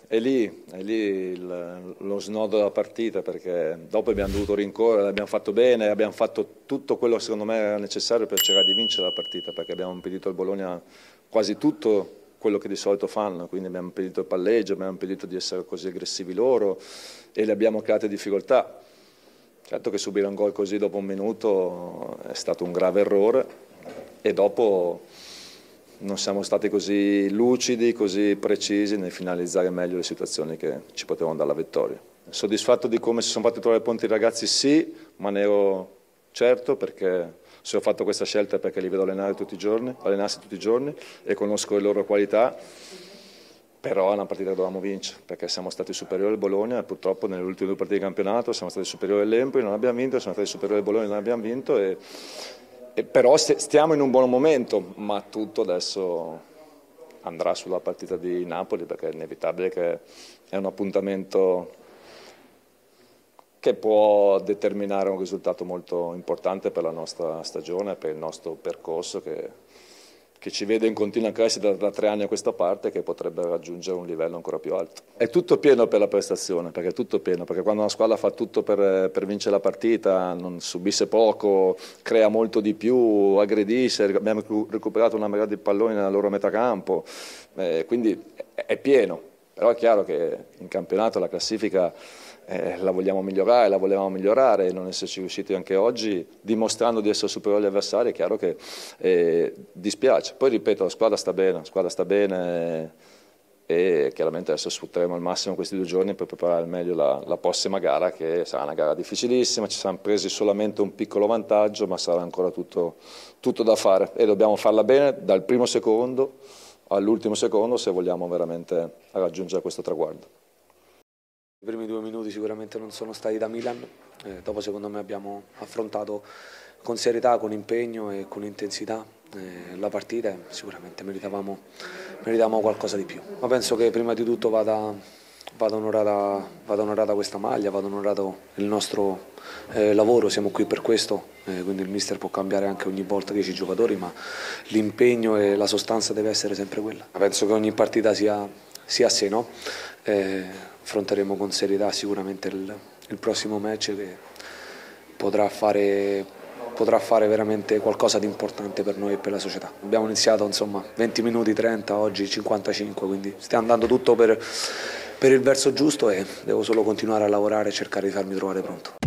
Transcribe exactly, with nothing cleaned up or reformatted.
è lì, è lì il, lo snodo della partita, perché dopo abbiamo dovuto rincorrere, abbiamo fatto bene, abbiamo fatto tutto quello che secondo me era necessario per cercare di vincere la partita, perché abbiamo impedito al Bologna quasi tutto quello che di solito fanno, quindi abbiamo impedito il palleggio, abbiamo impedito di essere così aggressivi loro e le abbiamo create difficoltà. Certo che subire un gol così dopo un minuto è stato un grave errore e dopo non siamo stati così lucidi, così precisi nel finalizzare meglio le situazioni che ci potevano dare la vittoria. Soddisfatto di come si sono fatti trovare i punti i ragazzi, sì, ma ne ero certo, perché se ho fatto questa scelta è perché li vedo allenare tutti i giorni, allenarsi tutti i giorni e conosco le loro qualità. Però è una partita che dovevamo vincere, perché siamo stati superiori al Bologna e purtroppo nelle ultime due partite di campionato siamo stati superiori all'Empoli, non abbiamo vinto, siamo stati superiori al Bologna, non abbiamo vinto, e, e però stiamo in un buon momento, ma tutto adesso andrà sulla partita di Napoli, perché è inevitabile che è un appuntamento che può determinare un risultato molto importante per la nostra stagione, per il nostro percorso che che ci vede in continua crescita da tre anni a questa parte, che potrebbe raggiungere un livello ancora più alto. È tutto pieno per la prestazione, perché è tutto pieno, perché quando una squadra fa tutto per, per vincere la partita, non subisce poco, crea molto di più, aggredisce, abbiamo recuperato una marea di palloni nella loro metà campo, eh, quindi è, è pieno, però è chiaro che in campionato la classifica Eh, la vogliamo migliorare, la volevamo migliorare e non esserci riusciti anche oggi, dimostrando di essere superiori agli avversari, è chiaro che eh, dispiace. Poi ripeto, la squadra sta bene, la squadra sta bene e, e chiaramente adesso sfrutteremo al massimo questi due giorni per preparare al meglio la, la prossima gara, che sarà una gara difficilissima, ci siamo presi solamente un piccolo vantaggio, ma sarà ancora tutto, tutto da fare e dobbiamo farla bene dal primo secondo all'ultimo secondo se vogliamo veramente raggiungere questo traguardo. I primi due minuti sicuramente non sono stati da Milan, eh, dopo secondo me abbiamo affrontato con serietà, con impegno e con intensità eh, la partita e sicuramente meritavamo, meritavamo qualcosa di più. Ma penso che prima di tutto vada, vada, onorata, vada onorata questa maglia, vada onorato il nostro eh, lavoro, siamo qui per questo, eh, quindi il mister può cambiare anche ogni volta dieci giocatori, ma l'impegno e la sostanza deve essere sempre quella. Penso che ogni partita sia, sia a sé, no? Eh, affronteremo con serietà sicuramente il, il prossimo match che potrà fare, potrà fare veramente qualcosa di importante per noi e per la società. Abbiamo iniziato insomma venti minuti, trenta, oggi cinquantacinque, quindi stiamo andando tutto per, per il verso giusto e devo solo continuare a lavorare e cercare di farmi trovare pronto.